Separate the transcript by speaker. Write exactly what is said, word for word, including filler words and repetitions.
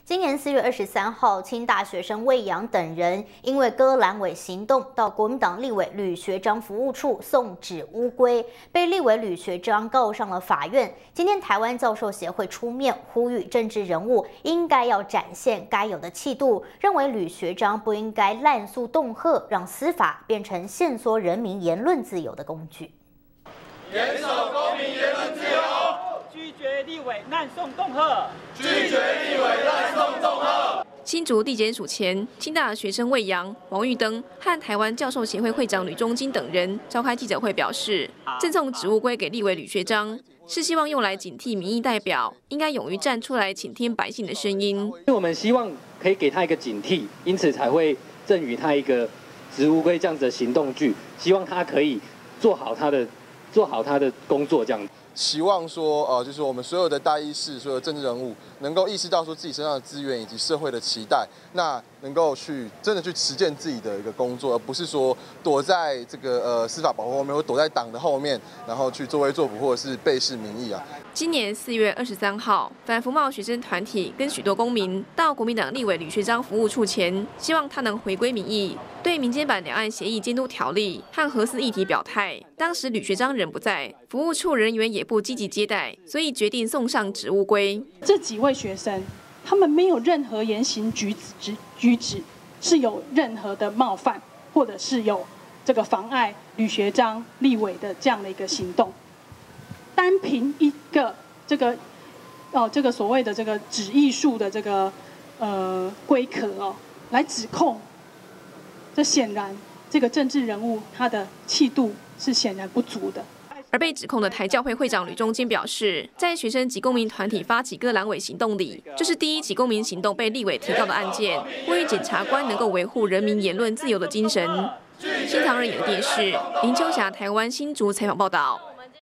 Speaker 1: 今年四月二十三号，清大学生魏扬等人因为割阑尾行动，到国民党立委吕学章服务处送纸乌龟，被立委吕学章告上了法院。今天，台湾教授协会出面呼吁政治人物应该要展现该有的气度，认为吕学章不应该滥诉恫吓，让司法变成限缩人民言论自由的工具。
Speaker 2: 严守公民言论自由。
Speaker 3: 拒绝立委滥送恫吓，
Speaker 2: 拒绝立委滥送恫吓。
Speaker 4: 新竹地检署前，清大学生魏扬、王玉登和台湾教授协会会长吕中金等人召开记者会，表示赠送纸乌龟给立委吕学章，是希望用来警惕民意代表应该勇于站出来倾听百姓的声音。
Speaker 5: 我们希望可以给他一个警惕，因此才会赠予他一个纸乌龟这样子的行动剧，希望他可以做好他的做好他的工作，这样。
Speaker 6: 期望说，呃，就是我们所有的大议士、所有政治人物，能够意识到说自己身上的资源以及社会的期待，那能够去真的去实践自己的一个工作，而不是说躲在这个呃司法保护后面，或躲在党的后面，然后去作威作福或者是背试民意啊。
Speaker 4: 今年四月二十三号，反服贸学生团体跟许多公民到国民党立委吕学章服务处前，希望他能回归民意，对民间版两岸协议监督条例和核四议题表态。当时吕学章人不在，服务处人员也不积极接待，所以决定送上纸乌龟。
Speaker 7: 这几位学生，他们没有任何言行举止举止是有任何的冒犯，或者是有这个妨碍吕学章立委的这样的一个行动。单凭一个这个哦，这个所谓的这个纸艺术的这个呃龟壳哦，来指控，这显然这个政治人物他的气度是显然不足的。
Speaker 4: 而被指控的台教会会长吕中金表示，在学生及公民团体发起割阑尾行动里，这是第一起公民行动被立委提告的案件，呼吁检察官能够维护人民言论自由的精神。新唐人有电视林秋霞台湾新竹采访报道。